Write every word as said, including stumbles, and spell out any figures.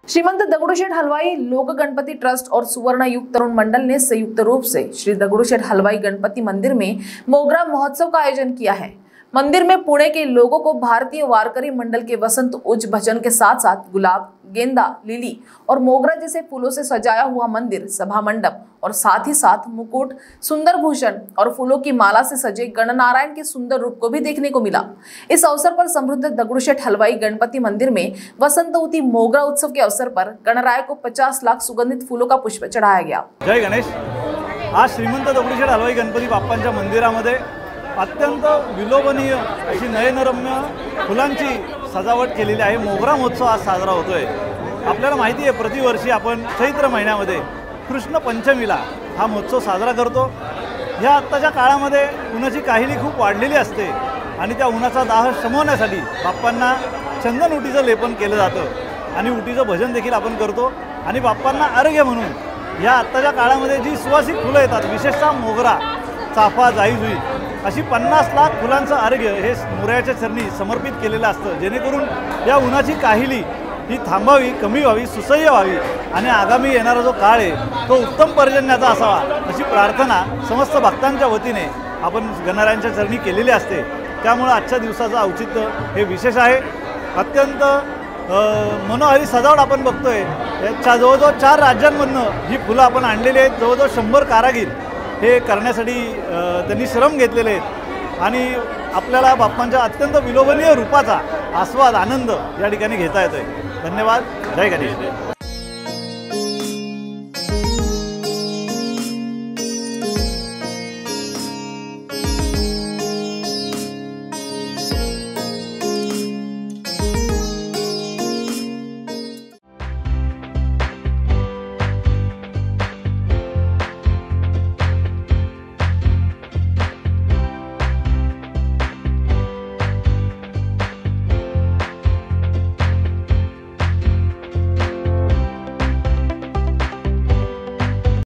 श्रीमंत दगड़ूशेठ हलवाई लोक गणपति ट्रस्ट और सुवर्ण युग तरुण मंडल ने संयुक्त रूप से श्री दगड़ूशेठ हलवाई गणपति मंदिर में मोगरा महोत्सव का आयोजन किया है। मंदिर में पुणे के लोगों को भारतीय वारकरी मंडल के वसंत उच्च भजन के साथ साथ गुलाब, गेंदा, लिली और मोगरा जैसे फूलों से सजाया हुआ मंदिर, सभा मंडप और साथ ही साथ मुकुट, सुंदर भूषण और फूलों की माला से सजे गणनारायण के सुंदर रूप को भी देखने को मिला। इस अवसर पर समृद्ध दगड़ूशेठ हलवाई गणपति मंदिर में वसंतवती मोगरा उत्सव के अवसर पर गणराय को पचास लाख सुगंधित फूलों का पुष्प चढ़ाया गया। जय गणेश। आज श्रीमंत दगड़ूशेठ हलवाई गणपती बाप्पांच्या मंदिरामध्ये अत्यंत विलोभनीय अशी नयनरम्य फुलांची सजावट केलेली आहे। मोगरा महोत्सव आज साजरा होतोय। आपल्याला माहिती आहे प्रतिवर्षी आपण चैत्र महिन्यामध्ये कृष्ण पंचमीला हा महोत्सव साजरा करतो। ह्या आत्ताच्या काळामध्ये उन्हाची काहिली खूप वाढलेली असते आणि त्या उन्हाचा दाह शमवण्यासाठी बाप्पांना चंदन उटीचं लेपन केलं जातं आणि उटीचं भजन देखील आपण करतो आणि बाप्पांना अर्घ्य म्हणून ह्या आत्ताच्या काळामध्ये जी सुवासिक फुलं येतात, विशेषतः मोगरा, चाफा, जाईजुई अशी पन्नास लाख फुलांचं अर्घ्य हे मोरयाच्या चरणी समर्पित केलेलं असतं, जेणेकरून या उन्हाची काहिली ही थांबावी, कमी व्हावी, सुसह्य व्हावी आणि आगामी येणारा जो काळ आहे तो उत्तम पर्जन्याचा असावा अशी प्रार्थना समस्त भक्तांच्या वतीने आपण गणरायांच्या चरणी केलेली असते। त्यामुळे आजच्या दिवसाचं औचित्य हे विशेष आहे। अत्यंत मनोहारी सजावट आपण बघतोय। याच्या जवळजवळ चार राज्यांमधनं ही फुलं आपण आणलेली आहेत। जवळजवळ शंभर कारागीर हे करण्यासाठी त्यांनी श्रम घेतलेले आहेत आणि आपल्याला बाप्पांच्या अत्यंत विलोभनीय रूपाचा आस्वाद, आनंद या ठिकाणी घेता येतोय। धन्यवाद। जय गणेश।